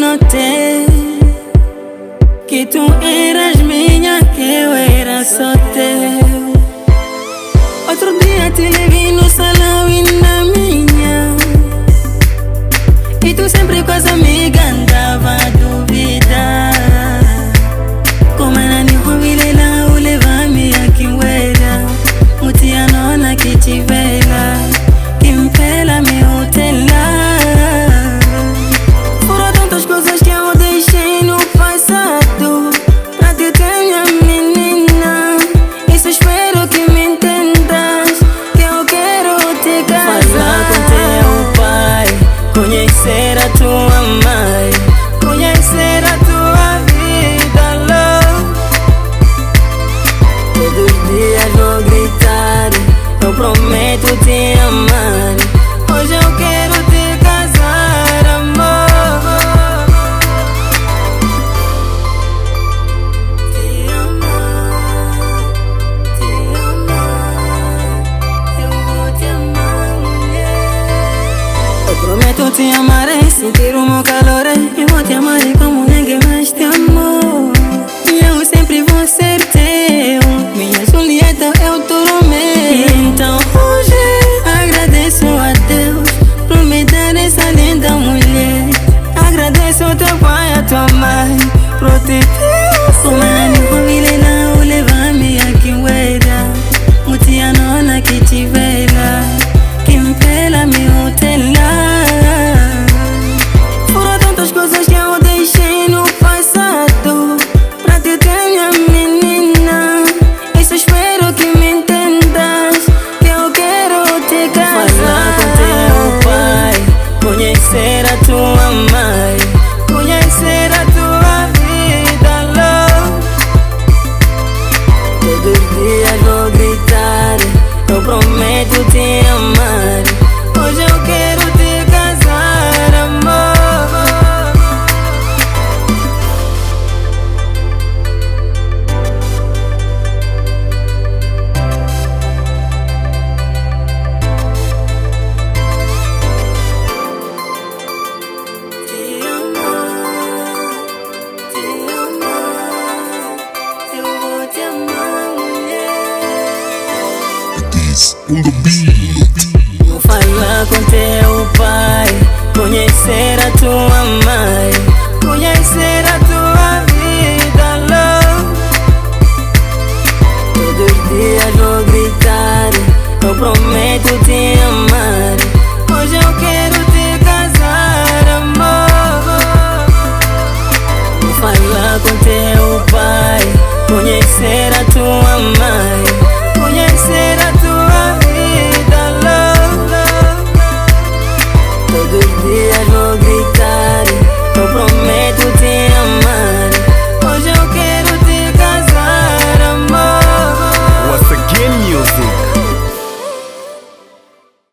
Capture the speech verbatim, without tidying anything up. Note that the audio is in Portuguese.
notei que tu eras minha, que eu era só teu. Outro dia te levei no salão e na minha, e tu sempre com as amigas andava a duvidar. Como era nem roubile lá, o levar-me aqui era mutia nona que tiver lá, que me pela me hotelar. Foram tantas coisas que eu deixei no passado pra te ter, minha menina. Isso espero que me entendas, que eu quero te casar. Falar com teu pai, conhecer a tua mãe, conhecer a tua vida, love. Todos os dias vou gritar, eu prometo te amar. Hoje eu quero te casar, amor. Te amar, te amar, eu vou te amar, mulher. Eu prometo te amar, sentir o meu calor. Eu vou te amar como ninguém mais te amou. E eu sempre vou ser teu, minha Julieta, eu tô Romeu. Então hoje agradeço a Deus por me dar essa linda mulher. Agradeço ao teu pai, a tua mãe, por te ter. Como era nem família lá, o levar-me aqui era mutia nona que tiver lá, que me pela me hotelar. Foram tantas coisas que eu deixei no passado pra te ter, minha menina. Isso espero que me entendas, que eu quero te casar. Falar com teu pai, conhecer a tua mãe, conhecer a tua vida, love. Todos os dias vou gritar, eu prometo te amar. Hoje eu quero te casar, amor. Te amar, te amar, eu vou te amar, mulher. This on the beat. Vou falar com teu pai, conhecer a tua mãe, conhecer a